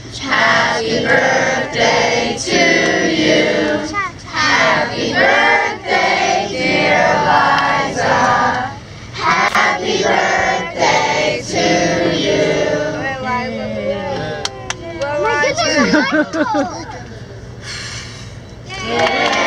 Happy birthday to you. Happy birthday, dear Liza. Happy birthday to you. Yay!